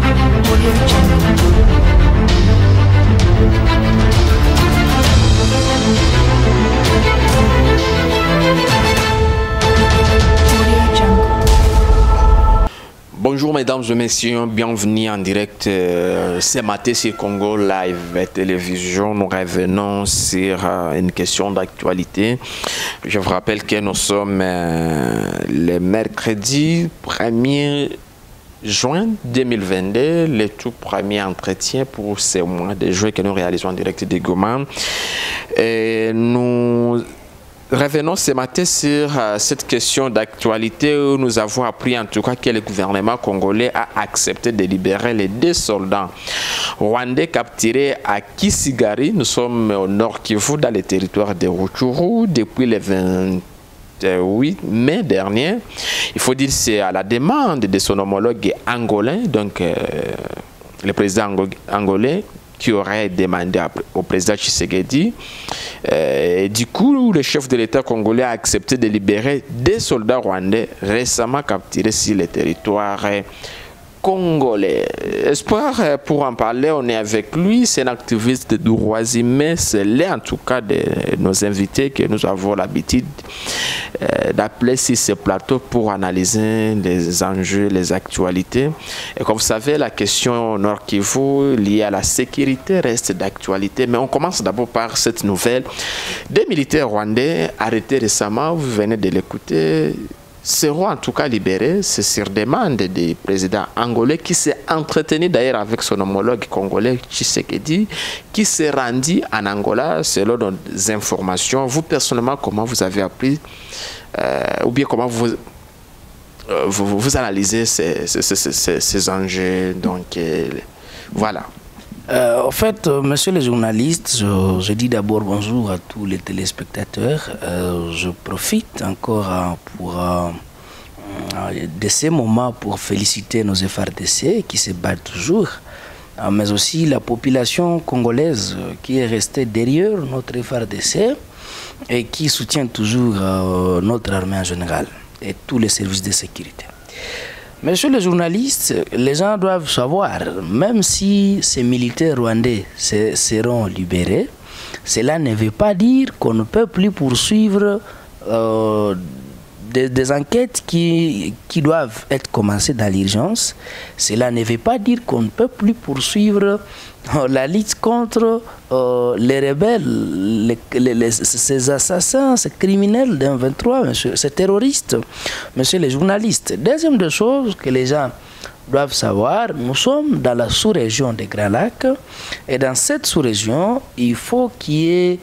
Bonjour mesdames et messieurs, bienvenue en direct ce matin sur Congo Live Télévision. Nous revenons sur une question d'actualité. Je vous rappelle que nous sommes le mercredi 1er juin 2022, le tout premier entretien pour ce mois de juin que nous réalisons en direct de Goma. Et nous revenons ce matin sur cette question d'actualité où nous avons appris en tout cas que le gouvernement congolais a accepté de libérer les 2 soldats rwandais capturés à Kisigari. Nous sommes au nord Kivu, dans le territoire de Rutshuru, depuis le 28 mai dernier. Il faut dire que c'est à la demande de son homologue angolais, donc le président angolais, qui aurait demandé au président Tshisekedi. Du coup, le chef de l'État congolais a accepté de libérer 2 soldats rwandais récemment capturés sur le territoire congolais. Espoir, pour en parler, on est avec lui. C'est un activiste du Roisimé. C'est l'un en tout cas de nos invités que nous avons l'habitude d'appeler sur ce plateau pour analyser les enjeux, les actualités. Et comme vous savez, la question Nord Kivu liée à la sécurité reste d'actualité. Mais on commence d'abord par cette nouvelle. 2 militaires rwandais arrêtés récemment, vous venez de l'écouter, seront en tout cas libérés. C'est sur demande du président angolais qui s'est entretenu d'ailleurs avec son homologue congolais Tshisekedi, qui s'est rendu en Angola selon nos informations. Vous personnellement, comment vous avez appris ou bien comment vous analysez ces enjeux? Donc voilà. En fait, monsieur les journalistes, je dis d'abord bonjour à tous les téléspectateurs. Je profite encore de ces moments pour féliciter nos FARDC qui se battent toujours, mais aussi la population congolaise qui est restée derrière notre FARDC et qui soutient toujours notre armée en général et tous les services de sécurité. Monsieur le journaliste, les gens doivent savoir, même si ces militaires rwandais seront libérés, cela ne veut pas dire qu'on ne peut plus poursuivre des enquêtes qui doivent être commencées dans l'urgence. Cela ne veut pas dire qu'on ne peut plus poursuivre la lutte contre les rebelles, ces assassins, ces criminels d'un 23, ces terroristes, monsieur les journalistes. Deuxième des choses que les gens doivent savoir, nous sommes dans la sous-région des Grands Lacs et dans cette sous-région, il faut qu'il y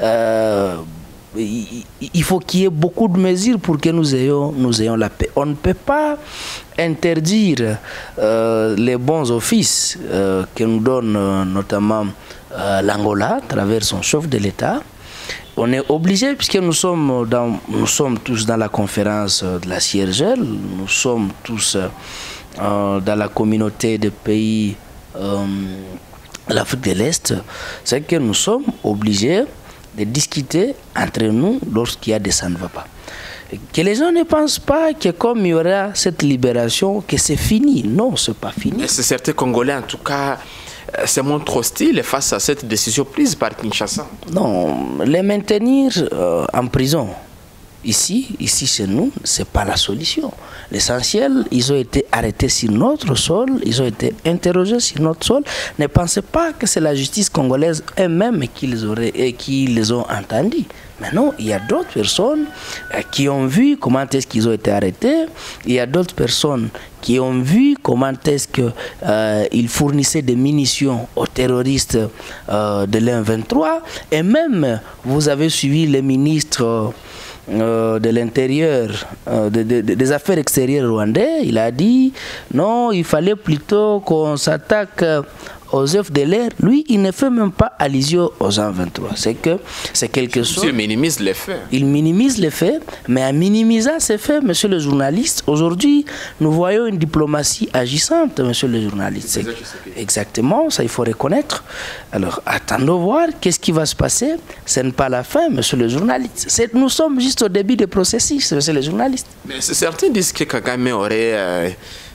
ait beaucoup de mesures pour que nous ayons la paix. On ne peut pas interdire les bons offices que nous donne notamment l'Angola à travers son chef de l'État. On est obligé, puisque nous sommes tous dans la conférence de la CIRGL, nous sommes tous dans la communauté des pays de l'Afrique de l'Est, c'est que nous sommes obligés de discuter entre nous lorsqu'il y a des ça ne va pas. Que les gens ne pensent pas que comme il y aura cette libération, que c'est fini. Non, c'est pas fini. C'est certains Congolais, en tout cas, se montrent hostiles face à cette décision prise par Kinshasa. Non, les maintenir en prison, ici chez nous, c'est pas la solution. L'essentiel, ils ont été arrêtés sur notre sol, ils ont été interrogés sur notre sol. Ne pensez pas que c'est la justice congolaise eux-mêmes qui les ont entendus. Mais non, il y a d'autres personnes qui ont vu comment est-ce qu'ils ont été arrêtés. Il y a d'autres personnes qui ont vu comment est-ce qu'ils fournissaient des munitions aux terroristes de l'M23. Et même, vous avez suivi les ministres de l'intérieur, des affaires extérieures rwandais. Il a dit non, il fallait plutôt qu'on s'attaque aux œufs de l'air. Lui, il ne fait même pas allusion aux M23. C'est que c'est quelque chose. Il minimise les faits. Il minimise les faits, mais en minimisant ces faits, monsieur le journaliste, aujourd'hui, nous voyons une diplomatie agissante, monsieur le journaliste. Exactement, ça il faut reconnaître. Alors, attendons voir qu'est-ce qui va se passer. Ce n'est pas la fin, monsieur le journaliste. Nous sommes juste au début du processus, monsieur le journaliste. Mais certains disent que Kagame aurait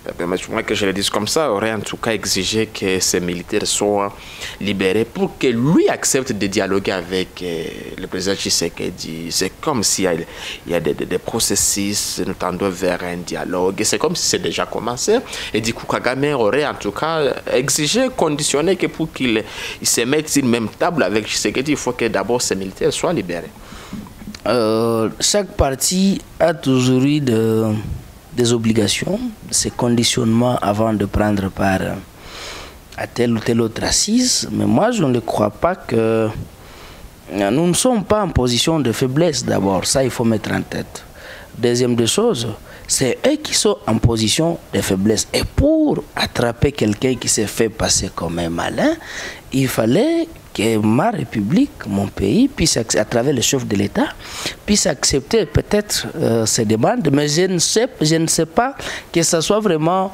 permettez-moi que je le dise comme ça, aurait en tout cas exigé que ces militaires soient libérés pour que lui accepte de dialoguer avec le président Tshisekedi. C'est comme s'il y a des processus, nous tendons vers un dialogue, et c'est comme si c'est déjà commencé. Et du coup, Kagame aurait en tout cas exigé, conditionné que pour qu'il se mette sur une même table avec Tshisekedi, il faut que d'abord ces militaires soient libérés. Chaque parti a toujours eu des obligations, ces conditionnements avant de prendre part à telle ou telle autre assise. Mais moi, je ne crois pas que nous ne sommes pas en position de faiblesse d'abord. Ça, il faut mettre en tête. Deuxième des choses, c'est eux qui sont en position de faiblesse. Et pour attraper quelqu'un qui s'est fait passer comme un malin, il fallait que ma République, mon pays, puisse, à travers le chef de l'État, puisse accepter peut-être ces demandes, mais je ne sais pas que ce soit vraiment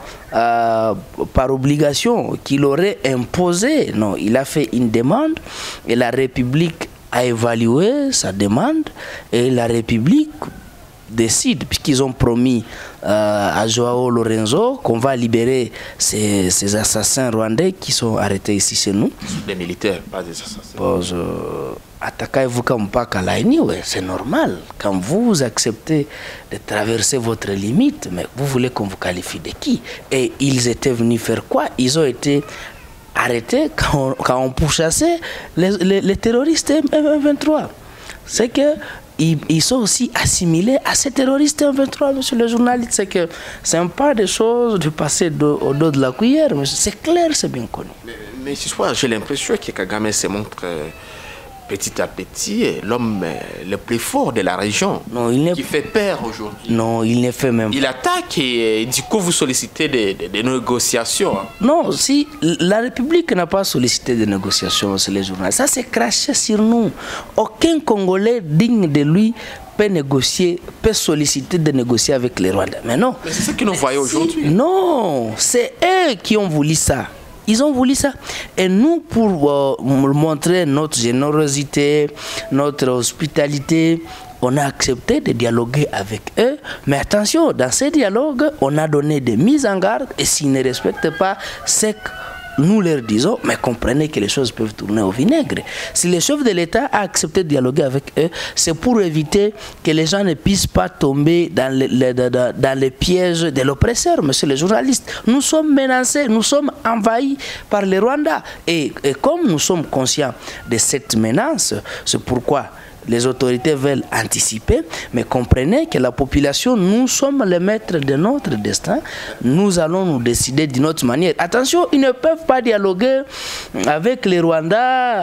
par obligation qu'il aurait imposé. Non, il a fait une demande et la République a évalué sa demande et la République décide, puisqu'ils ont promis à Joao Lorenzo qu'on va libérer ces assassins rwandais qui sont arrêtés ici chez nous. Des militaires, pas des assassins. Attaquez-vous comme pas Kalaini, c'est normal. Quand vous acceptez de traverser votre limite, mais vous voulez qu'on vous qualifie de qui? Et ils étaient venus faire quoi? Ils ont été arrêtés quand on pourchassait les terroristes M23. C'est que ils sont aussi assimilés à ces terroristes M23, monsieur le journaliste. C'est que c'est un pas des choses de passer au dos de la cuillère. C'est clair, c'est bien connu. Mais ce soir, j'ai l'impression que Kagame se montre petit à petit l'homme le plus fort de la région, qui fait peur aujourd'hui. Non, il ne fait même pas. Il attaque et du coup vous sollicitez des négociations. Non, si la République n'a pas sollicité des négociations, c'est les journalistes. Ça c'est craché sur nous. Aucun Congolais digne de lui peut solliciter de négocier avec les Rwandais. Mais non. Mais c'est ce que nous voyons aujourd'hui. Non, c'est eux qui ont voulu ça. Ils ont voulu ça. Et nous, pour montrer notre générosité, notre hospitalité, on a accepté de dialoguer avec eux. Mais attention, dans ces dialogues, on a donné des mises en garde. Et s'ils ne respectent pas, c'est que nous leur disons, mais comprenez que les choses peuvent tourner au vinaigre. Si le chef de l'État a accepté de dialoguer avec eux, c'est pour éviter que les gens ne puissent pas tomber dans les pièges de l'oppresseur, monsieur le journaliste. Nous sommes menacés, nous sommes envahis par les Rwandais. Et comme nous sommes conscients de cette menace, c'est pourquoi les autorités veulent anticiper, mais comprenez que la population, nous sommes les maîtres de notre destin. Nous allons nous décider d'une autre manière. Attention, ils ne peuvent pas dialoguer avec les Rwandais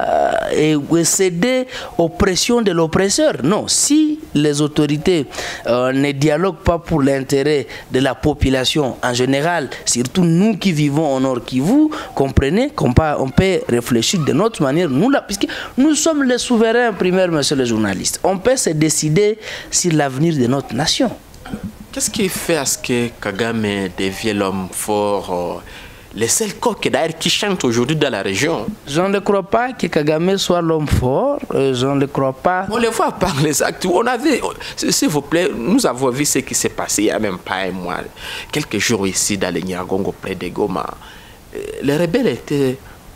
et céder aux pressions de l'oppresseur. Non, si les autorités ne dialoguent pas pour l'intérêt de la population en général, surtout nous qui vivons au Nord Kivu, comprenez qu'on peut réfléchir de notre manière, puisque nous sommes les souverains primaires, monsieur le journaliste. On peut se décider sur l'avenir de notre nation. Qu'est-ce qui fait à ce que Kagame devienne l'homme fort, le seul coq d'ailleurs qui chante aujourd'hui dans la région? Je ne crois pas que Kagame soit l'homme fort. Je ne le crois pas. On le voit par les actes. S'il vous plaît, nous avons vu ce qui s'est passé il n'y a même pas un mois, quelques jours ici dans le Nyiragongo près de Goma. Les rebelles étaient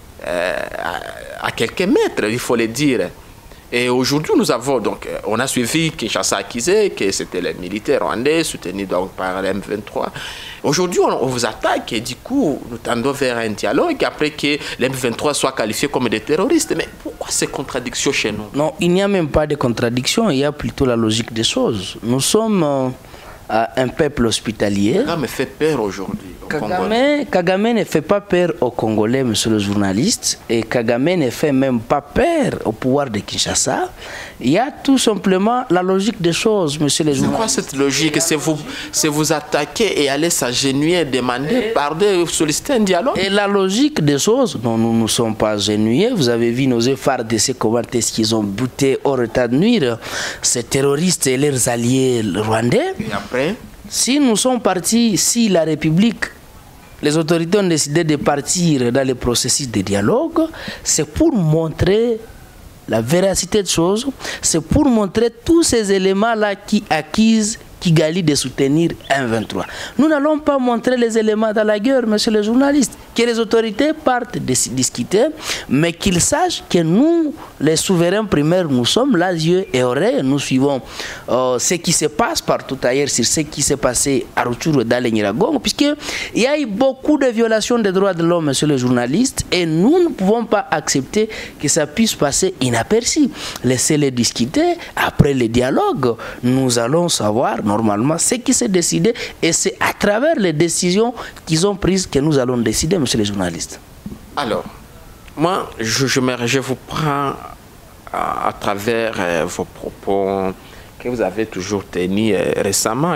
à quelques mètres, il faut le dire. Et aujourd'hui, on a suivi Kinshasa accusé que c'était les militaires rwandais soutenus donc par l'M23. Aujourd'hui, on vous attaque et du coup, nous tendons vers un dialogue après que l'M23 soit qualifié comme des terroristes. Mais pourquoi ces contradictions chez nous? Non, il n'y a même pas de contradiction, il y a plutôt la logique des choses. Nous sommes un peuple hospitalier. Kagame fait peur aujourd'hui. Kagame ne fait pas peur aux Congolais, monsieur le journaliste, et Kagame ne fait même pas peur au pouvoir de Kinshasa. Il y a tout simplement la logique des choses, monsieur le journaliste. C'est quoi cette logique? C'est vous attaquer et aller s'agenouiller, demander pardon, solliciter un dialogue? Et la logique des choses, non, nous ne sommes pas agenouillés. Vous avez vu nos efforts de ces comment est-ce qu'ils ont buté hors état de nuire ces terroristes et leurs alliés rwandais. Et après? Si nous sommes partis, si la République, les autorités ont décidé de partir dans le processus de dialogue, c'est pour montrer la véracité des choses, c'est pour montrer tous ces éléments-là qui accusent Kigali de soutenir M23. Nous n'allons pas montrer les éléments dans la guerre, monsieur le journaliste. Que les autorités partent discuter, mais qu'ils sachent que nous, les souverains primaires, nous sommes là, yeux et oreilles. Nous suivons ce qui se passe partout ailleurs sur ce qui s'est passé à Rutshuru et dans les Nyiragongo, puisqu'il y a eu beaucoup de violations des droits de l'homme, monsieur le journaliste, et nous ne pouvons pas accepter que ça puisse passer inaperçu. Laissez-les discuter. Après les dialogues, nous allons savoir normalement ce qui s'est décidé, et c'est à travers les décisions qu'ils ont prises que nous allons décider, monsieur le journaliste. Alors, moi, je vous prends à travers vos propos que vous avez toujours tenus récemment,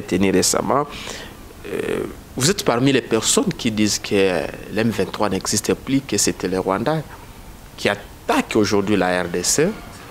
vous êtes parmi les personnes qui disent que l'M23 n'existe plus, que c'était le Rwanda qui attaque aujourd'hui la RDC,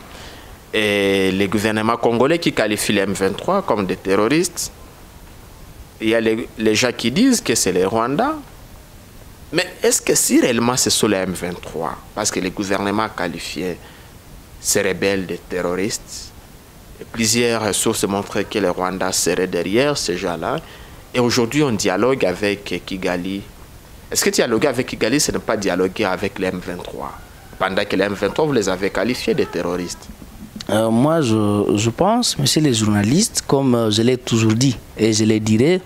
et les gouvernements congolais qui qualifient les M23 comme des terroristes. Il y a les gens qui disent que c'est le Rwanda. Mais est-ce que si réellement c'est sur les M23, parce que les gouvernements qualifiaient ces rebelles de terroristes, et plusieurs sources montraient que le Rwanda serait derrière ces gens-là, et aujourd'hui on dialogue avec Kigali. Est-ce que dialoguer avec Kigali, ce n'est pas dialoguer avec les M23, pendant que les M23, vous les avez qualifiés de terroristes? Moi, je pense, monsieur les journalistes, comme je l'ai toujours dit, et je le dirai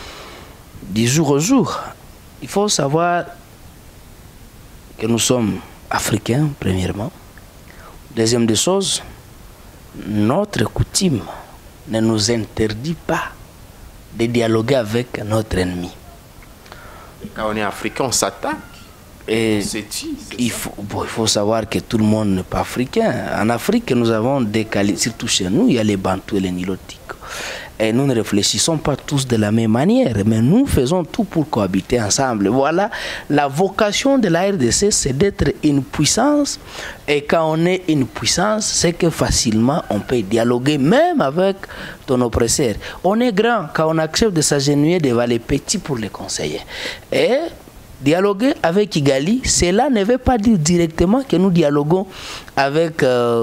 du jour au jour, il faut savoir que nous sommes africains, premièrement. Deuxième des choses, notre coutume ne nous interdit pas de dialoguer avec notre ennemi. Quand on est africain, on s'attaque. Et il faut savoir que tout le monde n'est pas africain. En Afrique, nous avons des qualités, surtout chez nous, il y a les Bantous et les Nilotiques. Et nous ne réfléchissons pas tous de la même manière, mais nous faisons tout pour cohabiter ensemble. Voilà, la vocation de la RDC, c'est d'être une puissance. Et quand on est une puissance, c'est que facilement on peut dialoguer même avec ton oppresseur. On est grand quand on accepte de s'agenouiller devant les petits pour les conseiller. Et dialoguer avec Kigali, cela ne veut pas dire directement que nous dialoguons avec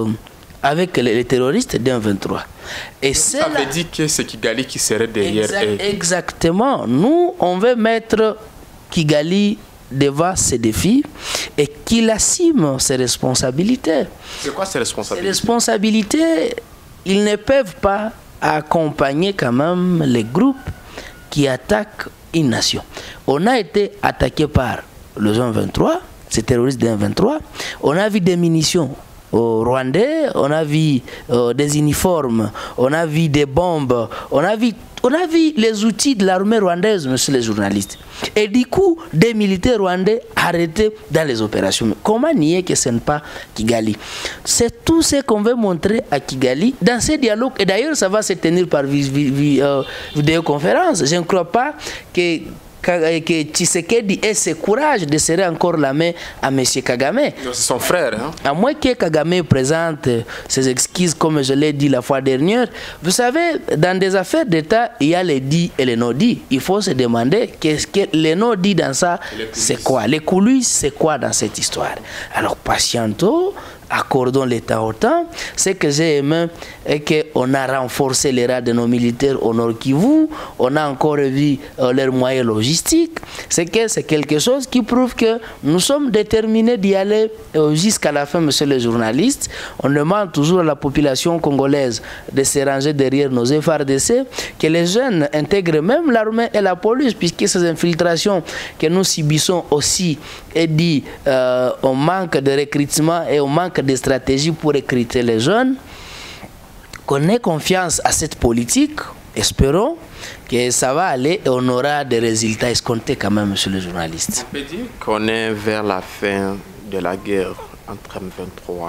les terroristes d'un 23. Et ça veut dire que c'est Kigali qui serait derrière eux. Exactement. Nous, on veut mettre Kigali devant ses défis et qu'il assume ses responsabilités. C'est quoi ses responsabilités? Ses responsabilités, ils ne peuvent pas accompagner quand même les groupes qui attaquent une nation. On a été attaqué par le zone 23, ces terroristes d'un 23. On a vu des munitions au Rwandais, on a vu des uniformes, on a vu des bombes, on a vu les outils de l'armée rwandaise, monsieur les journalistes. Et du coup, des militaires rwandais arrêtés dans les opérations. Mais comment nier que ce n'est pas Kigali? C'est tout ce qu'on veut montrer à Kigali dans ces dialogues. Et d'ailleurs, ça va se tenir par vidéoconférence. Je ne crois pas que Tshisekedi ait ce courage de serrer encore la main à M. Kagame. C'est son frère. Hein? À moins que Kagame présente ses excuses, comme je l'ai dit la fois dernière. Vous savez, dans des affaires d'État, il y a les dits et les non-dits. Il faut se demander qu'est-ce que les non-dits dans ça, c'est quoi? Les coulisses, c'est quoi dans cette histoire? Alors, patientons. Accordons l'État au temps. Ce que j'ai aimé est qu'on a renforcé les rats de nos militaires au Nord Kivu. On a encore vu leurs moyens logistiques. C'est quelque chose qui prouve que nous sommes déterminés d'y aller jusqu'à la fin, monsieur le journaliste. On demande toujours à la population congolaise de se ranger derrière nos FARDC, que les jeunes intègrent même l'armée et la police, puisque ces infiltrations que nous subissons aussi est dit au manque de recrutement et au manque de stratégies pour recruter les jeunes. Qu'on ait confiance à cette politique, espérons que ça va aller et on aura des résultats escomptés quand même, monsieur le journaliste. On peut dire qu'on est vers la fin de la guerre entre M23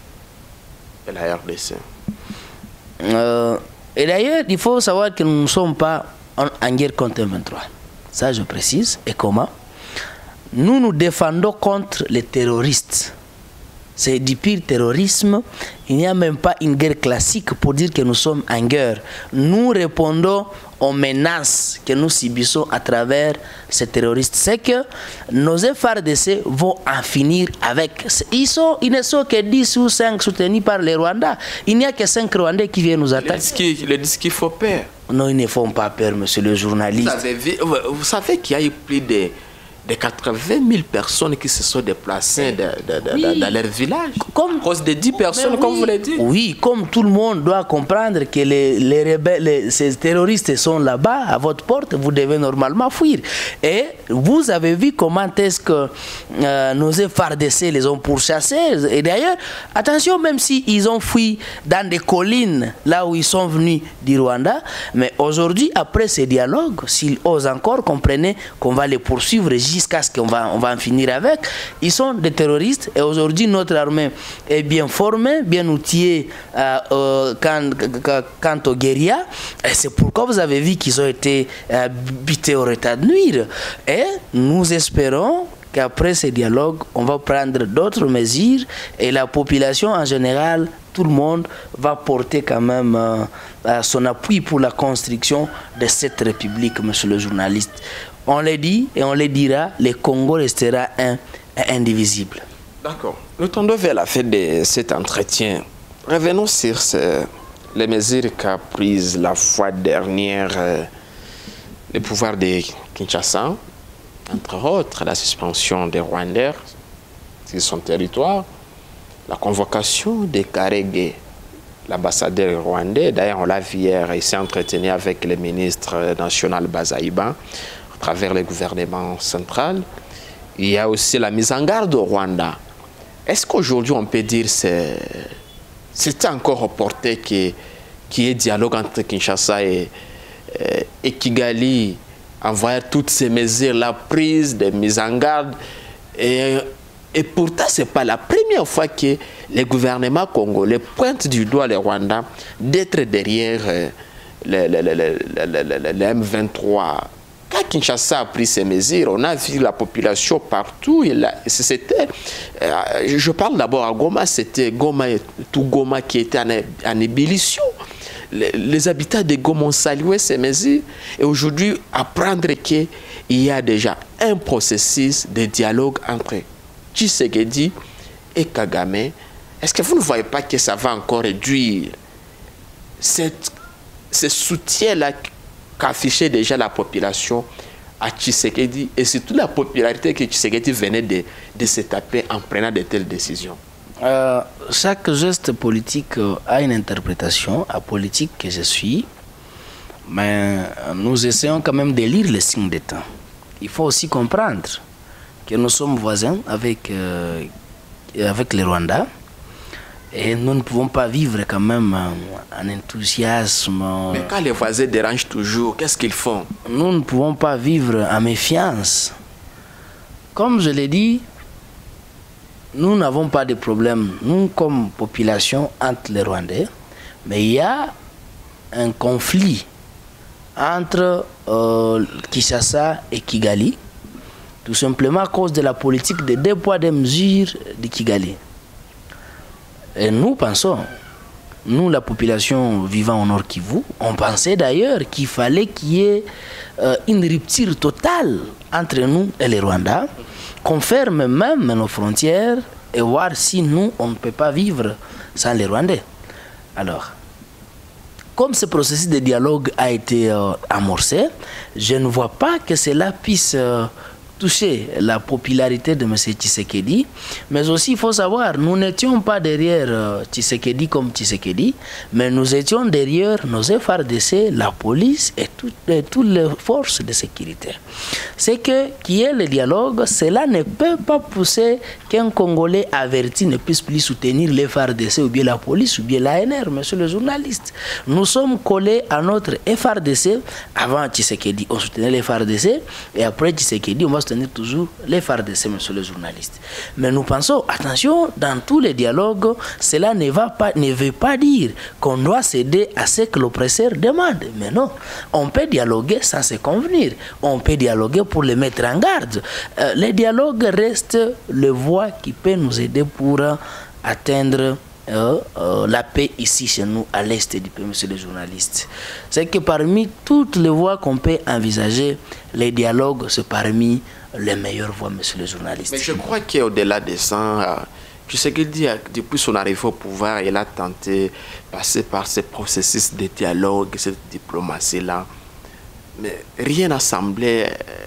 et la RDC. Et d'ailleurs, il faut savoir que nous ne sommes pas en guerre contre M23. Ça, je précise. Et comment? Nous nous défendons contre les terroristes c'est du pire terrorisme. Il n'y a même pas une guerre classique pour dire que nous sommes en guerre. Nous répondons aux menaces que nous subissons à travers ces terroristes. C'est que nos FARDC vont en finir avec. Ils ne sont que 10 ou 5 soutenus par les Rwandais. Il n'y a que 5 Rwandais qui viennent nous attaquer. Ils disent qu'il faut peur. Non, ils ne font pas peur, monsieur le journaliste. Vous savez qu'il y a eu plus de 80 000 personnes qui se sont déplacées dans leur village. À cause de 10 personnes, comme vous l'avez dit. Oui, comme tout le monde doit comprendre que les rebelles, ces terroristes sont là-bas, à votre porte, vous devez normalement fuir. Et vous avez vu comment est-ce que nos FARDC les ont pourchassés. Et d'ailleurs, attention, même s'ils ont fui dans des collines, là où ils sont venus du Rwanda, mais aujourd'hui, après ces dialogues, s'ils osent encore, comprenez qu'on va les poursuivre jusqu'à ce qu'on va en finir avec. Ils sont des terroristes et aujourd'hui notre armée est bien formée, bien outillée quant aux guérillas. Et c'est pourquoi vous avez vu qu'ils ont été butés au retard de nuire. Et nous espérons qu'après ces dialogues, on va prendre d'autres mesures et la population en général, tout le monde va porter quand même son appui pour la construction de cette république, monsieur le journaliste. On le dit et on le dira, le Congo restera indivisible. D'accord. Nous tendons vers la fin de cet entretien. Revenons sur les mesures qu'a prises la fois dernière le pouvoir de Kinshasa, entre autres la suspension des Rwandais sur son territoire, la convocation de Karege, l'ambassadeur rwandais. D'ailleurs, on l'a vu hier, il s'est entretenu avec le ministre national Bazaïba à travers le gouvernement central. Il y a aussi la mise en garde au Rwanda. Est-ce qu'aujourd'hui, on peut dire que c'était encore reporté qu'il y ait dialogue entre Kinshasa et Kigali, envoyer toutes ces mesures, la prise des mises en garde. Et pourtant, ce n'est pas la première fois que les gouvernements congolais pointent du doigt le Rwanda d'être derrière le M23. Quand Kinshasa a pris ces mesures, on a vu la population partout. Je parle d'abord à Goma, c'était tout Goma qui était en ébullition. Les habitants de Goma ont salué ces mesures. Et aujourd'hui, apprendre qu'il y a déjà un processus de dialogue entre Tshisekedi et Kagame, est-ce que vous ne voyez pas que ça va encore réduire ce soutien-là qu'affichait déjà la population à Tshisekedi et surtout la popularité que Tshisekedi venait de se taper en prenant de telles décisions? Chaque geste politique a une interprétation. À politique que je suis, mais nous essayons quand même de lire les signes des temps. Il faut aussi comprendre que nous sommes voisins avec le Rwanda et nous ne pouvons pas vivre quand même en enthousiasme. Mais quand les voisins dérangent toujours, qu'est-ce qu'ils font? Nous ne pouvons pas vivre en méfiance. Comme je l'ai dit, nous n'avons pas de problème, nous comme population, entre les Rwandais, mais il y a un conflit entre Kinshasa et Kigali, tout simplement à cause de la politique de 2 poids 2 mesures de Kigali. Et nous pensons, nous la population vivant au Nord Kivu, on pensait d'ailleurs qu'il fallait qu'il y ait une rupture totale entre nous et les Rwandais, qu'on ferme même nos frontières et voir si nous, on ne peut pas vivre sans les Rwandais. Alors, comme ce processus de dialogue a été amorcé, je ne vois pas que cela puisse toucher la popularité de M. Tshisekedi, mais aussi il faut savoir, nous n'étions pas derrière Tshisekedi comme Tshisekedi, mais nous étions derrière nos FARDC, la police et toutes les forces de sécurité. C'est que qu'il y ait le dialogue, cela ne peut pas pousser qu'un Congolais averti ne puisse plus soutenir les FARDC ou bien la police ou bien l'ANR, monsieur le journaliste. Nous sommes collés à notre FARDC. Avant Tshisekedi, on soutenait les FARDC et après Tshisekedi, on va soutenir toujours les FARDC, monsieur le journaliste. Mais nous pensons, attention, dans tous les dialogues, cela ne veut pas dire qu'on doit céder à ce que l'oppresseur demande. Mais non, on peut dialoguer sans se convenir. On peut dialoguer pour les mettre en garde. Le dialogue reste le voie qui peut nous aider pour atteindre la paix ici chez nous, à l'est du pays, monsieur le journaliste. C'est que parmi toutes les voies qu'on peut envisager, les dialogues, c'est parmi les meilleures voies, monsieur le journaliste. Mais je crois qu'au-delà de ça, tu sais qu'il dit, depuis son arrivée au pouvoir, il a tenté de passer par ce processus de dialogue, cette diplomatie-là. Mais rien n'a semblé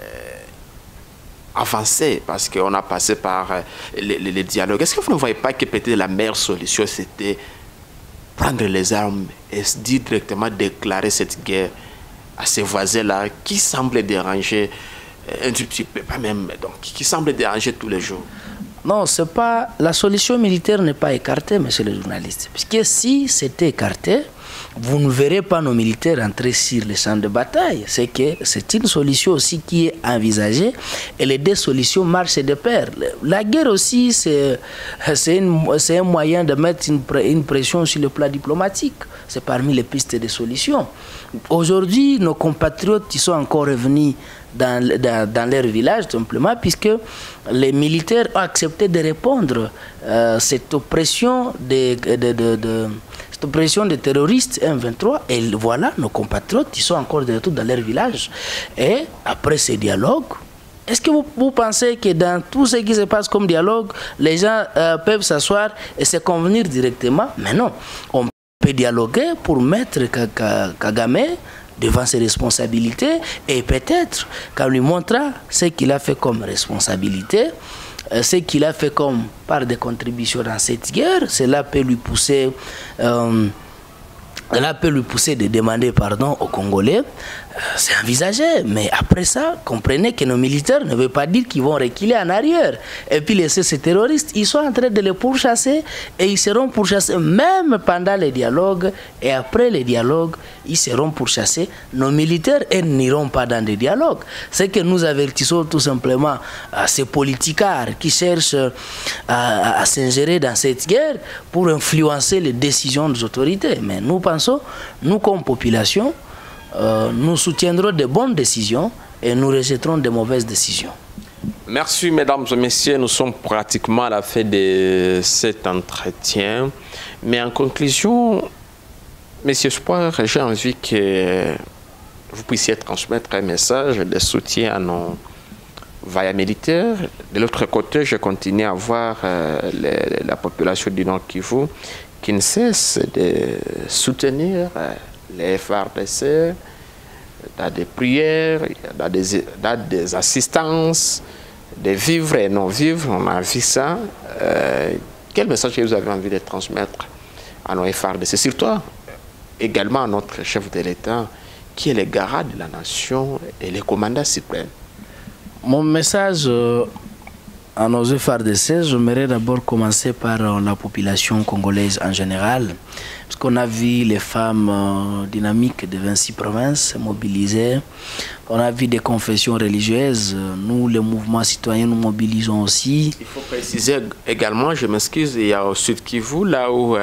avancer parce qu'on a passé par les dialogues. Est-ce que vous ne voyez pas que peut-être la meilleure solution, c'était prendre les armes et se dire directement déclarer cette guerre à ces voisins-là qui semblent déranger un petit peu, pas même, donc, qui semblent déranger tous les jours? Non, c'est pas, la solution militaire n'est pas écartée, monsieur le journaliste. Puisque si c'était écarté, vous ne verrez pas nos militaires entrer sur les champs de bataille. C'est que c'est une solution aussi qui est envisagée et les deux solutions marchent de pair. La guerre aussi, c'est un moyen de mettre une pression sur le plan diplomatique. C'est parmi les pistes de solutions. Aujourd'hui, nos compatriotes qui sont encore revenus dans leur village, tout simplement, puisque les militaires ont accepté de répondre à cette oppression des terroristes M23, et voilà, nos compatriotes qui sont encore de retour dans leur village. Et après ces dialogues, est-ce que vous pensez que dans tout ce qui se passe comme dialogue, les gens peuvent s'asseoir et se convenir directement? Mais non, on peut dialoguer pour mettre Kagame devant ses responsabilités et peut-être qu'on lui montrera ce qu'il a fait comme responsabilité, ce qu'il a fait comme part de contribution dans cette guerre. Cela peut lui pousser de demander pardon aux Congolais. C'est envisagé, mais après ça, comprenez que nos militaires ne veulent pas dire qu'ils vont reculer en arrière et puis laisser ces terroristes. Ils sont en train de les pourchasser et ils seront pourchassés même pendant les dialogues, et après les dialogues, ils seront pourchassés. Nos militaires, elles n'iront pas dans des dialogues. C'est que nous avertissons tout simplement à ces politicards qui cherchent à s'ingérer dans cette guerre pour influencer les décisions des autorités. Mais nous pensons, nous comme population, nous soutiendrons de bonnes décisions et nous rejetterons de mauvaises décisions. Merci, mesdames et messieurs. Nous sommes pratiquement à la fin de cet entretien. Mais en conclusion, Monsieur Espoir, j'ai envie que vous puissiez transmettre un message de soutien à nos vaillants militaires. De l'autre côté, je continue à voir la population du Nord Kivu qui ne cesse de soutenir les FARDC, dans des prières, dans des assistances, des vivres et non-vivres. On a vu ça. Quel message vous avez envie de transmettre à nos FARDC, surtout également à notre chef de l'État, qui est le garant de la nation et le commandant suprême? Mon message à nos FARDC, j'aimerais d'abord commencer par la population congolaise en général, parce qu'on a vu les femmes dynamiques de 26 provinces mobilisées, on a vu des confessions religieuses, nous, le mouvement citoyen, nous mobilisons aussi. Il faut préciser également, je m'excuse, il y a au Sud Kivu, là où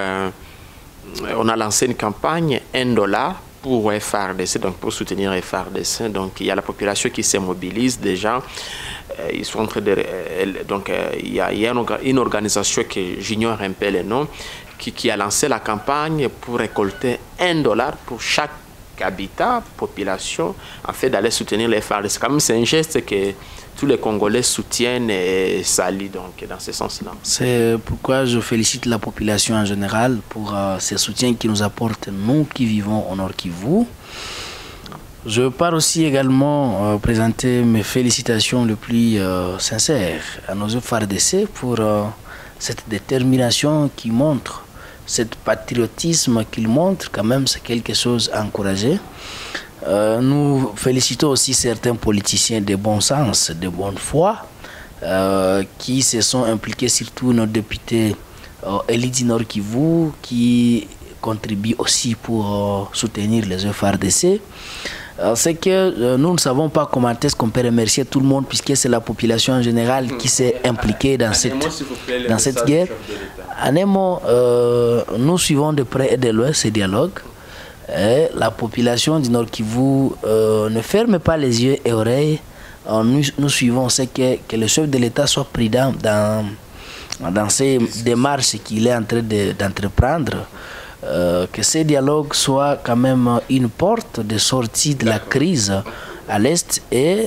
on a lancé une campagne, $1 pour FARDC, donc pour soutenir FARDC. Donc il y a la population qui se mobilise déjà. Ils sont en train de, donc il y a une organisation que j'ignore un peu le nom, qui a lancé la campagne pour récolter $1 pour chaque habitant, population, en fait d'aller soutenir les FARDC. Quand même, c'est un geste que tous les Congolais soutiennent et saluent, donc dans ce sens-là. C'est pourquoi je félicite la population en général pour ce soutien qu'ils nous apportent, nous qui vivons au Nord Kivu. Je pars aussi également présenter mes félicitations les plus sincères à nos FARDC pour cette détermination qu'ils montrent, ce patriotisme qu'ils montrent. Quand même, c'est quelque chose à encourager. Nous félicitons aussi certains politiciens de bon sens, de bonne foi, qui se sont impliqués, surtout nos députés élus du Nord Kivu, qui contribuent aussi pour soutenir les FARDC. C'est que nous ne savons pas comment est-ce qu'on peut remercier tout le monde, puisque c'est la population en général qui s'est impliquée dans cette guerre. En un mot, nous suivons de près et de loin ces dialogues. Et la population du Nord Kivu ne ferme pas les yeux et oreilles. Nous suivons ce que le chef de l'État soit prudent dans ces démarches qu'il est en train d'entreprendre, que ces dialogues soient quand même une porte de sortie de la crise à l'Est et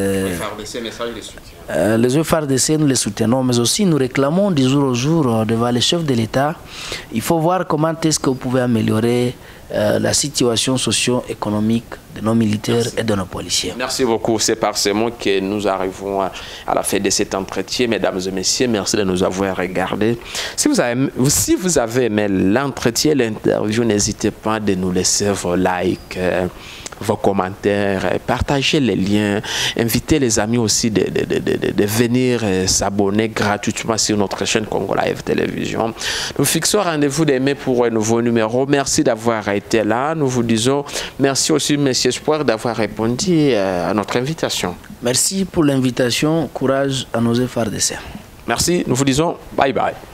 les FARDC, nous les soutenons, mais aussi nous réclamons du jour au jour devant les chefs de l'État. Il faut voir comment est-ce que vous pouvez améliorer la situation socio-économique de nos militaires et de nos policiers. Merci beaucoup. C'est par ces mots que nous arrivons à la fin de cet entretien. Mesdames et messieurs, merci de nous avoir regardés. Si vous avez aimé l'entretien, l'interview, n'hésitez pas de nous laisser vos likes, vos commentaires, partagez les liens, invitez les amis aussi de venir s'abonner gratuitement sur notre chaîne Congo Live Télévision. Nous fixons rendez-vous demain pour un nouveau numéro. Merci d'avoir été là. Nous vous disons merci aussi, M. Espoir, d'avoir répondu à notre invitation. Merci pour l'invitation. Courage à nos FARDC. Merci. Nous vous disons bye bye.